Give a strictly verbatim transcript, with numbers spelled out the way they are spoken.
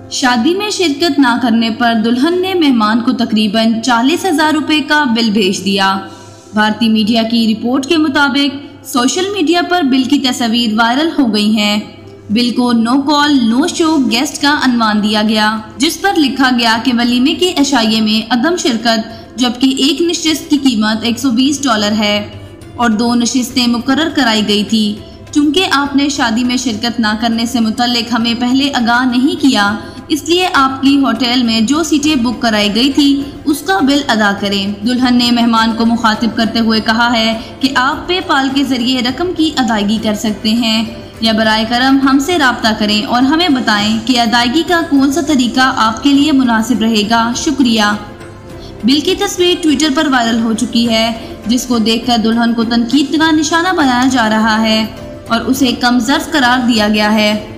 शादी में शिरकत ना करने पर दुल्हन ने मेहमान को तकरीबन चालीस हजार रुपए का बिल भेज दिया। भारतीय मीडिया की रिपोर्ट के मुताबिक सोशल मीडिया पर बिल की तस्वीर वायरल हो गई हैं। बिल को no call no show guest का अनुमान दिया गया, जिस पर लिखा गया कि वलीमे के अशाइये में अदम शिरकत, जबकि एक नशिस्त की कीमत एक सौ बीस डॉलर है और दो नशिस्तें मुकर्रर कराई गई थी। चूंकि आपने शादी में शिरकत ना करने से मुतल्लिक हमें पहले आगाह नहीं किया, इसलिए आपकी होटल में जो सीटें बुक कराई गई थी उसका बिल अदा करें। दुल्हन ने मेहमान को मुखातिब करते हुए कहा है कि आप पेपाल के जरिए रकम की अदायगी कर सकते हैं या बराए करम हमसे राब्ता करें और हमें बताएं कि अदायगी का कौन सा तरीका आपके लिए मुनासिब रहेगा। शुक्रिया। बिल की तस्वीर ट्विटर पर वायरल हो चुकी है, जिसको देखकर दुल्हन को तनकीद का निशाना बनाया जा रहा है और उसे कम ज़र्फ करार दिया गया है।